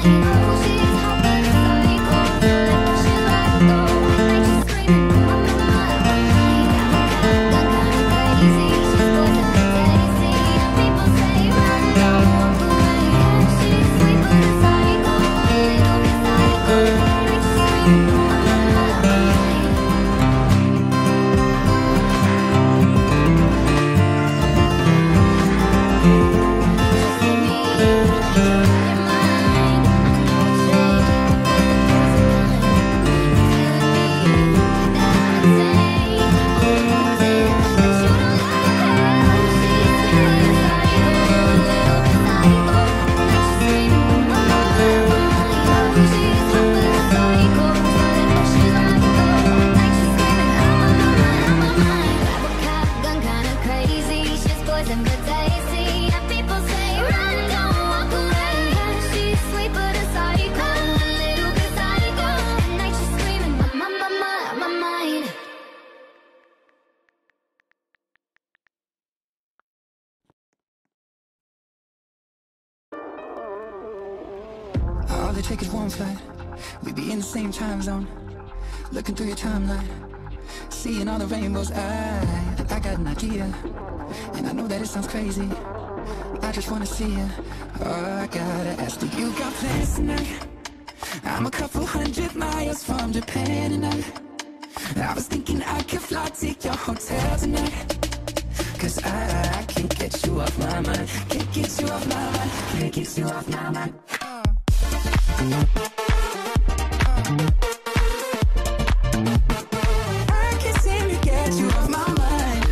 All it takes is one flight. We be in the same time zone. Looking through your timeline, seeing all the rainbows. I got an idea, and I know that it sounds crazy. I just wanna see you. Oh, I gotta ask, do you got plans tonight? I'm a couple 100 miles from Japan, and I was thinking I could fly, take your hotel tonight. Cause I can't get you off my mind. Can't get you off my mind. Can't get you off my mind. I can't seem to get you off my mind.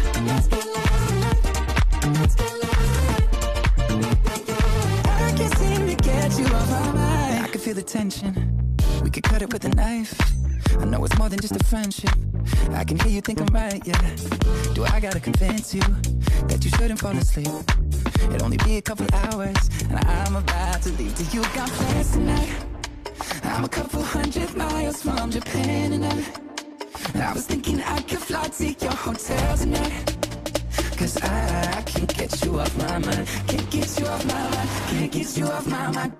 I can't seem to get you off my mind. I can feel the tension. We could cut it with a knife. I know it's more than just a friendship. I can hear you think I'm right, yeah. Do I gotta convince you that you shouldn't fall asleep? It'll only be a couple hours, and I'm about to leave. Do you got plans tonight? I'm a couple 100 miles from Japan, and I was thinking I could fly, take your hotel tonight. Cause I can't get you off my mind. Can't get you off my mind. Can't get you off my mind.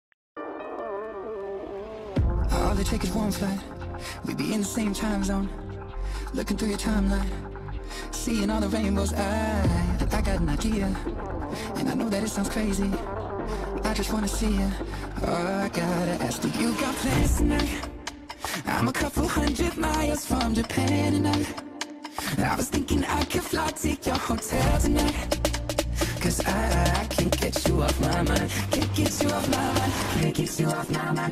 All it takes is one flight. We be in the same time zone. Looking through your timeline, seeing all the rainbows. I got an idea, and I know that it sounds crazy. I just wanna see you. Oh, I gotta ask, do you got plans tonight? I'm a couple 100 miles from Japan, and I was thinking I could fly, take your hotel tonight. Cause I can't get you off my mind. Can't get you off my mind. Can't get you off my mind.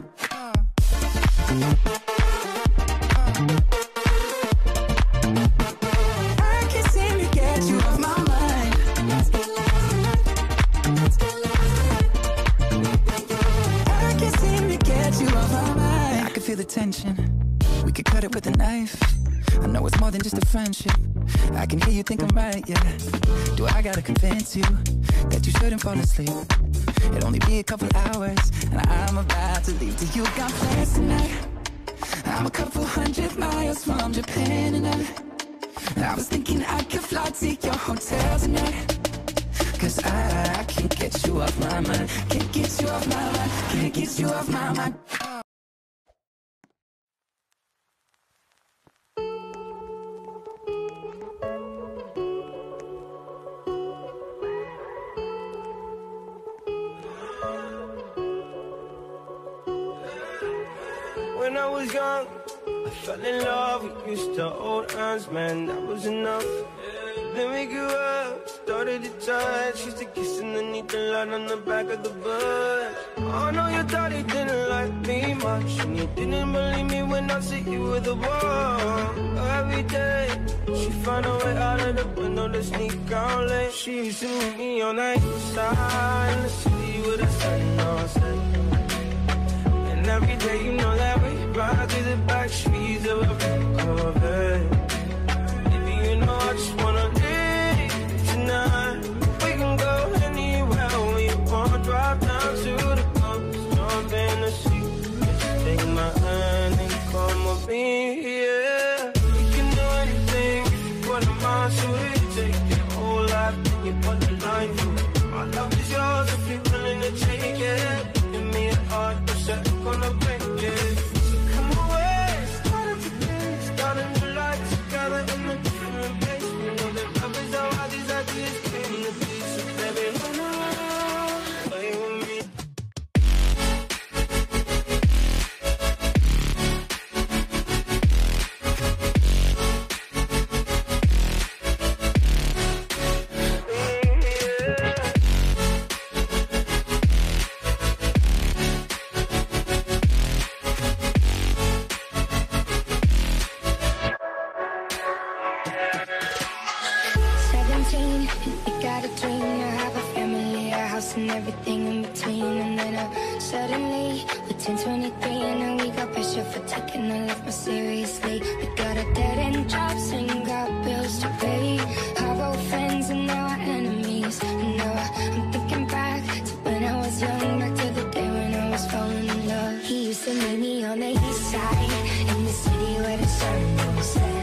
I can't seem to get you off my mind. I can't seem to get you off my mind. I can feel the tension. We could cut it with a knife. I know it's more than just a friendship. I can hear you think I'm right, yeah. Do I gotta convince you that you shouldn't fall asleep? It'll only be a couple hours, and I'm about to leave. Do you got plans tonight? I'm a couple 100 miles from Japan, and I was thinking I could fly, take your hotel tonight. Cause I can't get you off my mind. Can't get you off my mind. Can't get you off my mind. When I was young, I fell in love. We used to hold hands, man, that was enough. Then we grew up, started to touch. Used to kiss underneath the light on the back of the bus. Oh no, you thought he didn't like me much, and you didn't believe me when I said you were the one. Every day, she found a way out of the window to sneak out late. She used to meet me on the east side in the city with a sun on set. And every day, you know that we ride through the back streets of a Corvette. Baby, you know I just wanna leave tonight. We can go anywhere we want. Drive down to the coast, jump in the sea. Just take my hand and come with me, yeah. We can do anything if you put a mind to it. Take your whole life and you put the line through it. My love is yours if you're willing to take it. Give me a heart. everything in between. And then suddenly we're 10, 23, and now we got pressure for taking our life more seriously. We got our dead-end jobs and got bills to pay. Our old friends and now our enemies. And now I'm thinking back to when I was young, back to the day when I was falling in love. He used to meet me on the east side, in the city where the sun goes down.